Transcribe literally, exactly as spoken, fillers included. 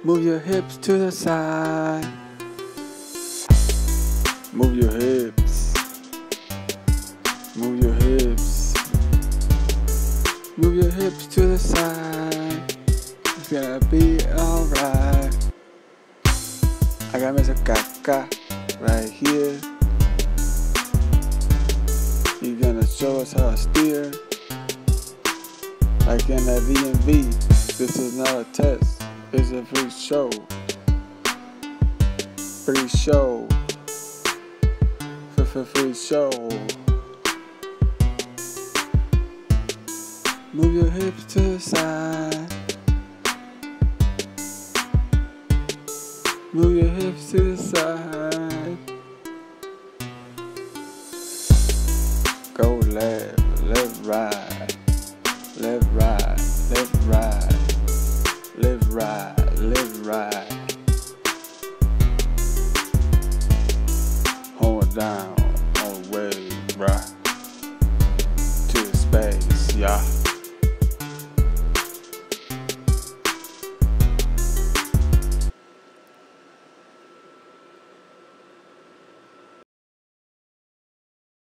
Move your hips to the side. Move your hips. Move your hips. Move your hips to the side. It's gonna be alright. I got Mister Kaka right here. He's gonna show us how to steer. Like in that V M V. This is not a test. It's a free show. Free show. For, for free show. Move your hips to the side. Move your hips to the side. Go left, left, right. Left, right, left, right. Left, right, left, right. Hold it down on the way, right? To the space, yeah.